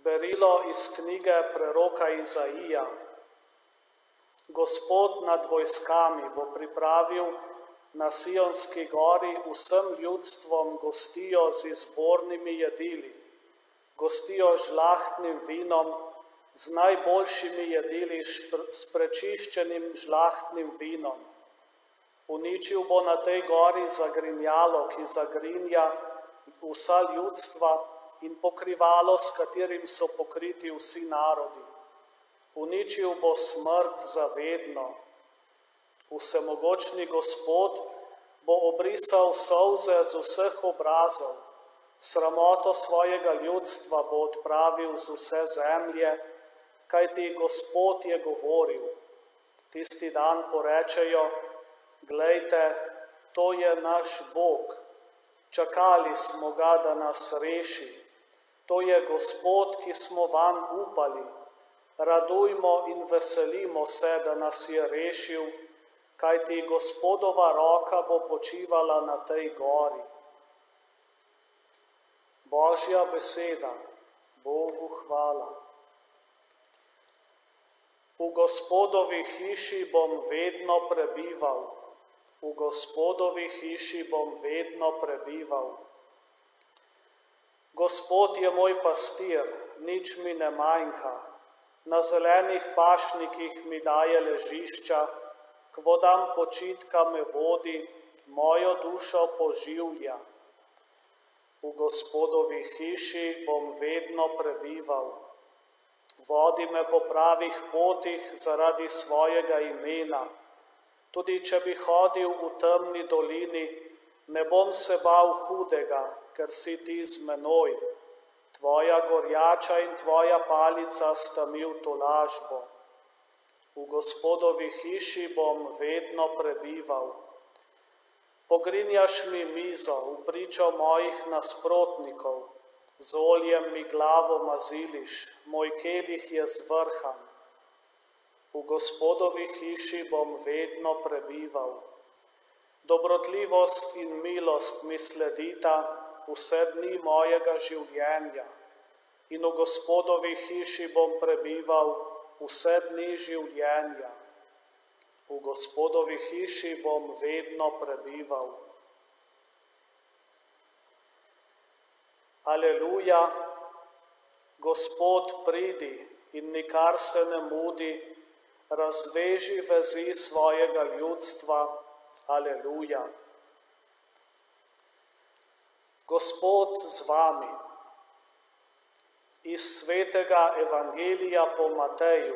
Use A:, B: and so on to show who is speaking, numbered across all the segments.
A: Berilo iz knjige preroka Izaija. Gospod nad vojskami bo pripravil na Sionski gori vsem ljudstvom gostijo z izbornimi jedili, gostijo z žlahtnim vinom, z najboljšimi jedili, s prečiščenim žlahtnim vinom. Uničil bo na tej gori zagrinjalo, ki zagrinja vsa ljudstva, in pokrivalo, s katerim so pokriti vsi narodi. Uničil bo smrt zavedno. Vsemogočni Gospod bo obrisal solze z vseh obrazov, sramoto svojega ljudstva bo odpravil z vse zemlje, kajti Gospod je govoril. Tisti dan porečejo: glejte, to je naš Bog, čakali smo ga, da nas reši. To je Gospod, ki smo vanj upali. Radujmo in veselimo se, da nas je rešil, kajti Gospodova roka bo počivala na tej gori. Božja beseda, Bogu hvala. V Gospodovi hiši bom vedno prebival. V Gospodovi hiši bom vedno prebival. Gospod je moj pastir, nič mi ne manjka. Na zelenih pašnikih mi daje ležišča, k vodam počitka me vodi, mojo dušo poživlja. V Gospodovi hiši bom vedno prebival. Vodi me po pravih potih zaradi svojega imena. Tudi če bi hodil v temni dolini, ne bom se bal hudega, ker si ti z menoj. Tvoja gorjača in tvoja palica sta mi v tolažbo. V Gospodovi hiši bom vedno prebival. Pogrinjaš mi mizo v pričo mojih nasprotnikov, z oljem mi glavo maziliš, moj kelih je zvrhan. V Gospodovi hiši bom vedno prebival. Dobrotljivost in milost mi sledita vse dni mojega življenja in v Gospodovi hiši bom prebival vse dni življenja. V Gospodovi hiši bom vedno prebival. Aleluja, Gospod pridi in nikar se ne mudi, razveži vezi svojega ljudstva. Aleluja. Gospod z vami. Iz svetega evangelija po Mateju.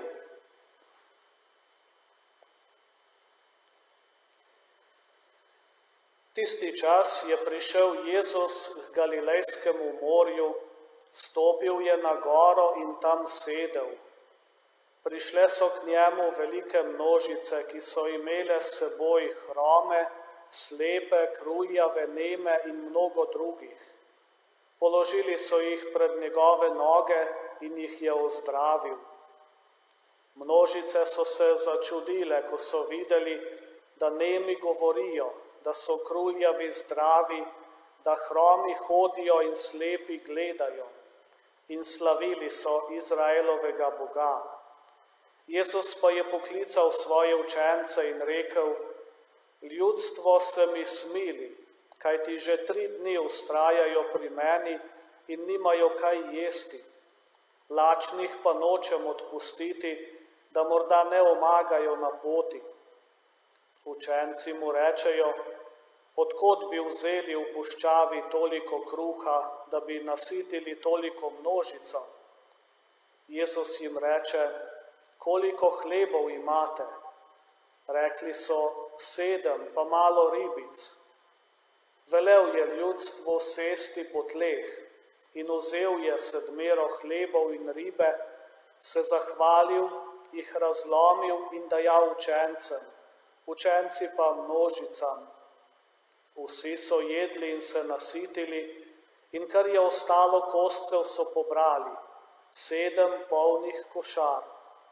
A: Tisti čas je prišel Jezus k Galilejskemu morju, stopil je na goro in tam sedel. Prišle so k njemu velike množice, ki so imele s seboj hrome, slepe, kruljave, neme in mnogo drugih. Položili so jih pred njegove noge in jih je ozdravil. Množice so se začudile, ko so videli, da nemi govorijo, da so kruljavi zdravi, da hromi hodijo in slepi gledajo. In slavili so Izraelovega Boga. Jezus pa je poklical svoje učence in rekel: ljudstvo se mi smili, kajti že 3 dni vztrajajo pri meni in nimajo kaj jesti. Lačnih pa nočem odpustiti, da morda ne omagajo na poti. Učenci mu rečejo: od kod bi vzeli v puščavi toliko kruha, da bi nasitili toliko množico? Jezus jim reče: koliko hlebov imate? Rekli so: 7, pa malo ribic. Velel je ljudstvu sesti po tleh in vzel je 7 hlebov in ribe, se zahvalil, jih razlomil in dajal učencem, učenci pa množicam. Vsi so jedli in se nasitili, in kar je ostalo koscev, so pobrali, 7 polnih košar.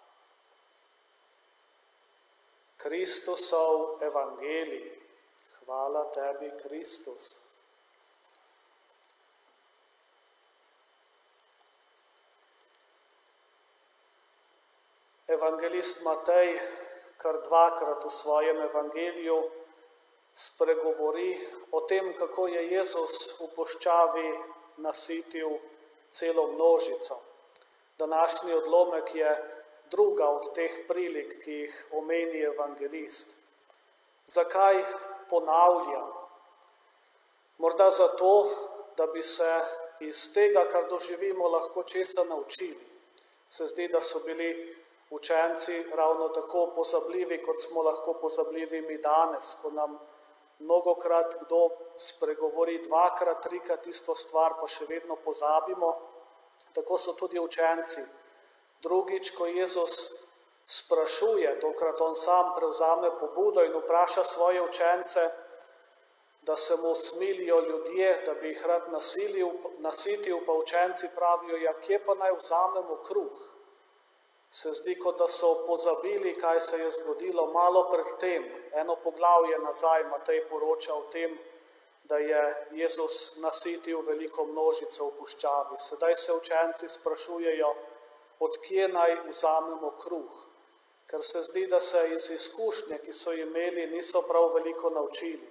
A: Kristusov evangelij. Hvala tebi, Kristus. evangelist Matej kar dvakrat v svojem evangeliju spregovori o tem, kako je Jezus v puščavi nasitil celo množico. Današnji odlomek je druga od teh prilik, ki jih omeni evangelist. Zakaj ponavlja? Morda zato, da bi se iz tega, kar doživimo, lahko česa naučili. Se zdi, da so bili učenci ravno tako pozabljivi, kot smo lahko pozabljivi mi danes, ko nam mnogokrat kdo spregovori dvakrat, trikrat isto stvar, pa še vedno pozabimo. Tako so tudi učenci. Drugič, ko Jezus sprašuje, tokrat on sam prevzame pobudo in vpraša svoje učence, da se mu smilijo ljudje, da bi jih rad nasitil, pa učenci pravijo, ja, kje pa naj vzamemo kruh? Se zdi, kot da so pozabili, kaj se je zgodilo malo pred tem. Eno poglavje nazaj Matej poroča o tem, da je Jezus nasitil veliko množico v puščavi. Sedaj se učenci sprašujejo, od kje naj vzamemo kruh, ker se zdi, da se iz izkušnje, ki so imeli, niso prav veliko naučili.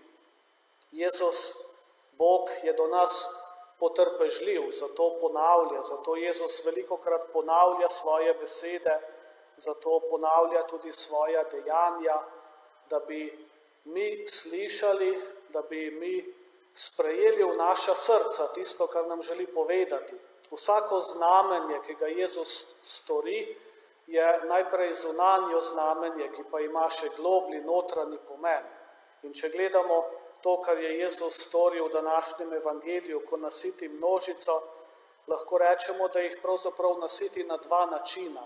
A: Jezus, Bog, je do nas potrpežljiv, zato ponavlja, zato Jezus velikokrat ponavlja svoje besede, zato ponavlja tudi svoja dejanja, da bi mi slišali, da bi mi sprejeli v naša srca tisto, kar nam želi povedati. Vsako znamenje, ki ga Jezus stori, je najprej zunanjo znamenje, ki pa ima še globlji notranji pomen. In če gledamo to, kar je Jezus storil v današnjem evangeliju, ko nasiti množico, lahko rečemo, da jih pravzaprav nasiti na dva načina.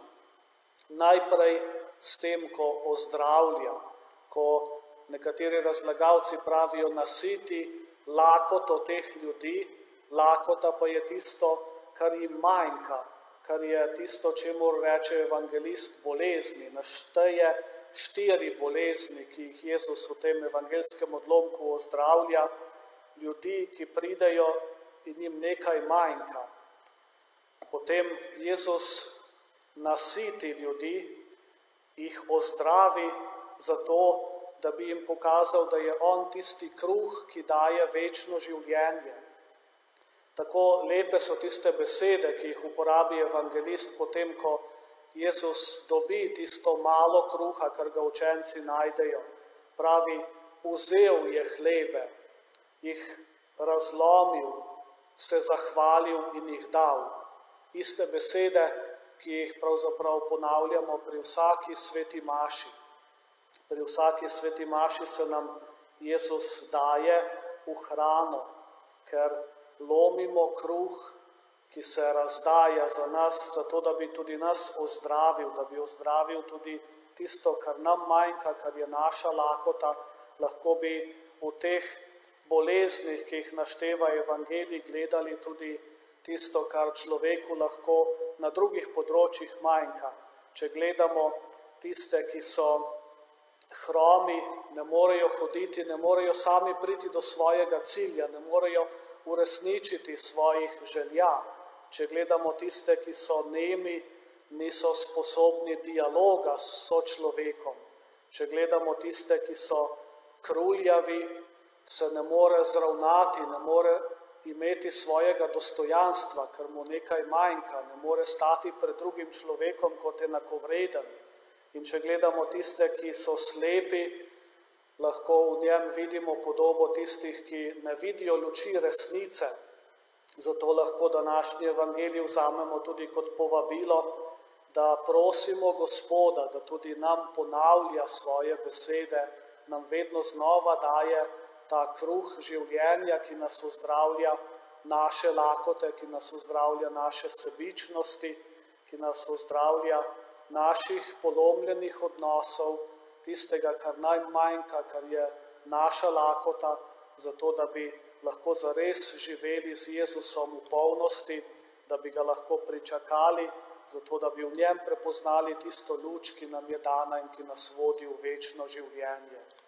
A: Najprej s tem, ko ozdravlja, ko nekateri razlagalci pravijo nasiti lakoto teh ljudi, lakota pa je tisto, kar jim manjka, kar je tisto, čemur reče evangelist bolezni. Našteje 4 bolezni, ki jih Jezus v tem evangelskem odlomku ozdravlja, ljudi, ki pridejo in jim nekaj manjka. Potem Jezus nasiti ljudi, jih ozdravi zato, da bi jim pokazal, da je on tisti kruh, ki daje večno življenje. Tako lepe so tiste besede, ki jih uporabi evangelist potem, ko Jezus dobi tisto malo kruha, kar ga učenci najdejo. Pravi, vzel je hlebe, jih razlomil, se zahvalil in jih dal. Iste besede, ki jih pravzaprav ponavljamo pri vsaki sveti maši. Pri vsaki sveti maši se nam Jezus daje v hrano, ker lomimo kruh, ki se razdaja za nas, zato da bi tudi nas ozdravil, da bi ozdravil tudi tisto, kar nam manjka, kar je naša lakota. Lahko bi v teh boleznih, ki jih našteva evangelij, gledali tudi tisto, kar človeku lahko na drugih področjih manjka. Če gledamo tiste, ki so hromi, ne morejo hoditi, ne morejo sami priti do svojega cilja, ne morejo uresničiti svojih želja. Če gledamo tiste, ki so nemi, niso sposobni dialoga s sočlovekom. Če gledamo tiste, ki so kruljavi, se ne more zravnati, ne more imeti svojega dostojanstva, ker mu nekaj manjka, ne more stati pred drugim človekom kot enakovreden. In če gledamo tiste, ki so slepi, lahko v njem vidimo podobo tistih, ki ne vidijo luči resnice. Zato lahko današnji evangelij vzamemo tudi kot povabilo, da prosimo Gospoda, da tudi nam ponavlja svoje besede, nam vedno znova daje ta kruh življenja, ki nas ozdravlja naše lakote, ki nas ozdravlja naše sebičnosti, ki nas ozdravlja naših polomljenih odnosov, tistega, kar nam manjka, kar je naša lakota, zato da bi lahko zares živeli z Jezusom v polnosti, da bi ga lahko pričakali, zato da bi v njem prepoznali tisto luč, ki nam je dana in ki nas vodi v večno življenje.